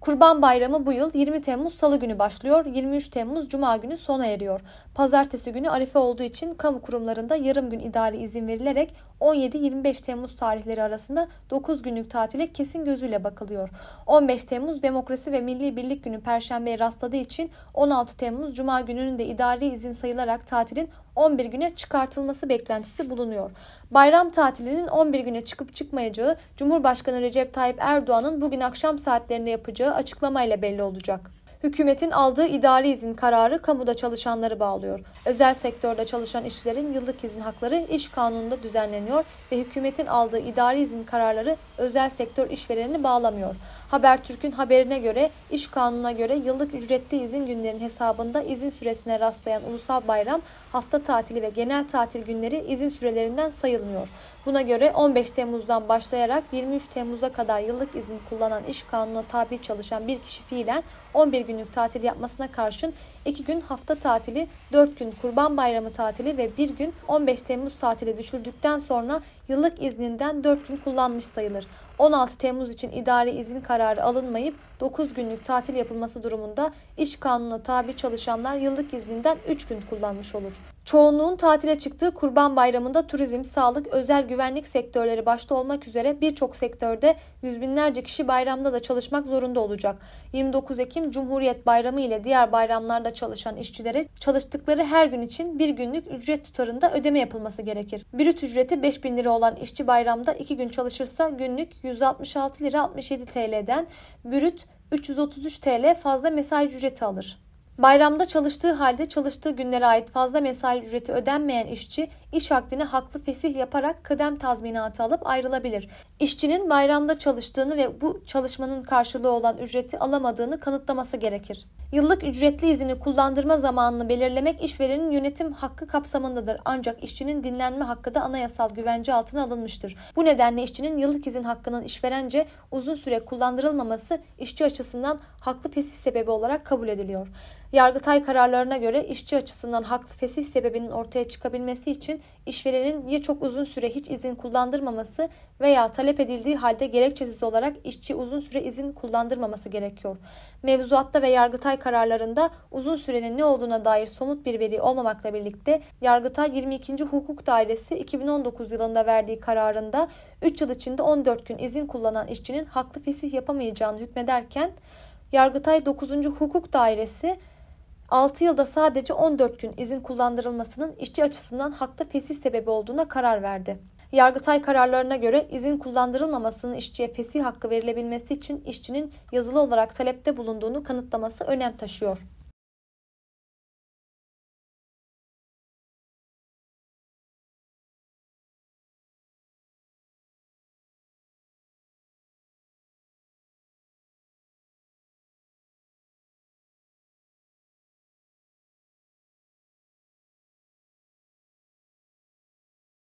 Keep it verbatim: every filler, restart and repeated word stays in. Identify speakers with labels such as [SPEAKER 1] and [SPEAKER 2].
[SPEAKER 1] Kurban Bayramı bu yıl yirmi Temmuz Salı günü başlıyor, yirmi üç Temmuz Cuma günü sona eriyor. Pazartesi günü Arife olduğu için kamu kurumlarında yarım gün idari izin verilerek on yedi yirmi beş Temmuz tarihleri arasında dokuz günlük tatile kesin gözüyle bakılıyor. on beş Temmuz Demokrasi ve Milli Birlik Günü Perşembe'ye rastladığı için on altı Temmuz Cuma gününün de idari izin sayılarak tatilin on bir güne çıkartılması beklentisi bulunuyor. Bayram tatilinin on bir güne çıkıp çıkmayacağı Cumhurbaşkanı Recep Tayyip Erdoğan'ın bugün akşam saatlerinde yapacağı açıklamayla belli olacak. Hükümetin aldığı idari izin kararı kamuda çalışanları bağlıyor. Özel sektörde çalışan işçilerin yıllık izin hakları iş kanununda düzenleniyor ve hükümetin aldığı idari izin kararları özel sektör işverenini bağlamıyor. Habertürk'ün haberine göre iş kanununa göre yıllık ücretli izin günlerinin hesabında izin süresine rastlayan ulusal bayram, hafta tatili ve genel tatil günleri izin sürelerinden sayılmıyor. Buna göre on beş Temmuz'dan başlayarak yirmi üç Temmuz'a kadar yıllık izin kullanan iş kanununa tabi çalışan bir kişi fiilen on bir günlük tatil yapmasına karşın iki gün hafta tatili, dört gün Kurban Bayramı tatili ve bir gün on beş Temmuz tatili düşüldükten sonra yıllık izninden dört gün kullanmış sayılır. on altı Temmuz için idari izin kararı alınmayıp dokuz günlük tatil yapılması durumunda iş kanununa tabi çalışanlar yıllık izninden üç gün kullanmış olur. Çoğunluğun tatile çıktığı Kurban Bayramı'nda turizm, sağlık, özel güvenlik sektörleri başta olmak üzere birçok sektörde yüz binlerce kişi bayramda da çalışmak zorunda olacak. yirmi dokuz Ekim Cumhuriyet Bayramı ile diğer bayramlarda çalışan işçilere çalıştıkları her gün için bir günlük ücret tutarında ödeme yapılması gerekir. Brüt ücreti beş bin lira olan işçi bayramda iki gün çalışırsa günlük yüz altmış altı lira altmış yedi TL'den brüt üç yüz otuz üç TL fazla mesai ücreti alır. Bayramda çalıştığı halde çalıştığı günlere ait fazla mesai ücreti ödenmeyen işçi iş akdine haklı fesih yaparak kıdem tazminatı alıp ayrılabilir. İşçinin bayramda çalıştığını ve bu çalışmanın karşılığı olan ücreti alamadığını kanıtlaması gerekir. Yıllık ücretli izini kullandırma zamanını belirlemek işverenin yönetim hakkı kapsamındadır. Ancak işçinin dinlenme hakkı da anayasal güvence altına alınmıştır. Bu nedenle işçinin yıllık izin hakkının işverence uzun süre kullandırılmaması işçi açısından haklı fesih sebebi olarak kabul ediliyor. Yargıtay kararlarına göre işçi açısından haklı fesih sebebinin ortaya çıkabilmesi için işverenin ya çok uzun süre hiç izin kullandırmaması veya talep edildiği halde gerekçesiz olarak işçi uzun süre izin kullandırmaması gerekiyor. Mevzuatta ve Yargıtay kararlarında uzun sürenin ne olduğuna dair somut bir veri olmamakla birlikte Yargıtay yirmi ikinci Hukuk Dairesi iki bin on dokuz yılında verdiği kararında üç yıl içinde on dört gün izin kullanan işçinin haklı fesih yapamayacağını hükmederken Yargıtay dokuzuncu Hukuk Dairesi altı yılda sadece on dört gün izin kullandırılmasının işçi açısından haklı fesih sebebi olduğuna karar verdi. Yargıtay kararlarına göre izin kullandırılmamasının işçiye fesih hakkı verilebilmesi için işçinin yazılı olarak talepte bulunduğunu kanıtlaması önem taşıyor.